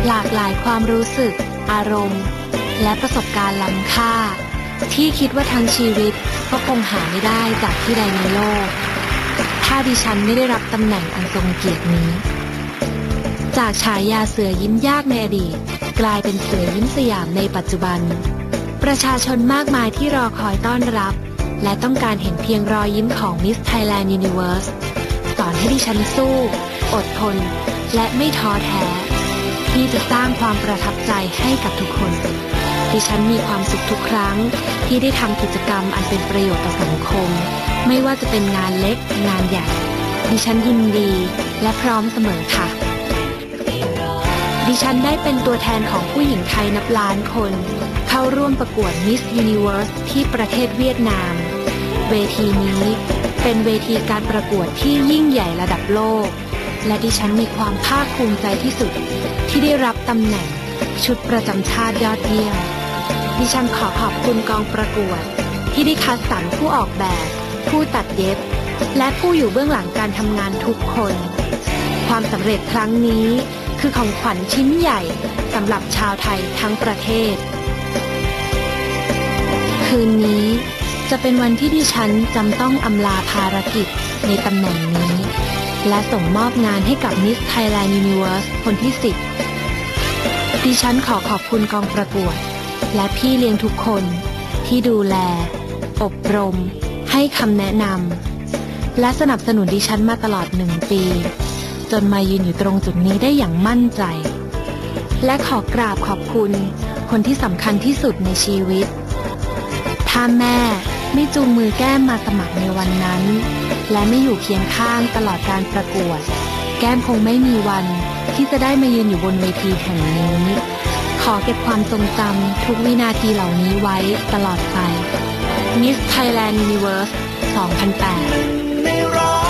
หลากหลายความรู้สึกอารมณ์และประสบการณ์ล้ำค่าที่คิดว่าทั้งชีวิตก็คงหาไม่ได้จากที่ใดในโลกถ้าดิฉันไม่ได้รับตำแหน่งอันทรงเกียรตินี้จากฉายาเสือยิ้มยากในอดีตกลายเป็นเสือยิ้มสยามในปัจจุบันประชาชนมากมายที่รอคอยต้อนรับและต้องการเห็นเพียงรอยยิ้มของ Miss Thailand Universe สอนให้ดิฉันสู้อดทนและไม่ท้อแท้ที่จะสร้างความประทับใจให้กับทุกคนดิฉันมีความสุขทุกครั้งที่ได้ทำกิจกรรมอันเป็นประโยชน์ต่อสังคมไม่ว่าจะเป็นงานเล็กงานใหญ่ดิฉันยินดีและพร้อมเสมอค่ะดิฉันได้เป็นตัวแทนของผู้หญิงไทยนับล้านคนเข้าร่วมประกวด Miss Universe ที่ประเทศเวียดนามเวทีนี้เป็นเวทีการประกวดที่ยิ่งใหญ่ระดับโลกและดิฉันมีความภาคภูมิใจที่สุดที่ได้รับตำแหน่งชุดประจำชาติยอดเยี่ยมดิฉันขอขอบคุณกองประกวดที่ได้คัดสรรผู้ออกแบบผู้ตัดเย็บและผู้อยู่เบื้องหลังการทำงานทุกคนความสำเร็จครั้งนี้คือของขวัญชิ้นใหญ่สำหรับชาวไทยทั้งประเทศคืนนี้จะเป็นวันที่ดิฉันจำต้องอำลาภารกิจในตำแหน่งนี้และส่งมอบงานให้กับ Miss Thailand Universe คนที่10ดิฉันขอขอบคุณกองประกวดและพี่เลี้ยงทุกคนที่ดูแลอบรมให้คำแนะนำและสนับสนุนดิฉันมาตลอด1 ปีจนมายืนอยู่ตรงจุดนี้ได้อย่างมั่นใจและขอกราบขอบคุณคนที่สำคัญที่สุดในชีวิตถ้าแม่ไม่จูงมือแก้มมาสมัครในวันนั้นและไม่อยู่เคียงข้างตลอดการประกวดแก้มคงไม่มีวันที่จะได้มายืนอยู่บนเวทีแห่งนี้ขอเก็บความทรงจำทุกวินาทีเหล่านี้ไว้ตลอดไป Miss Thailand Universe 2008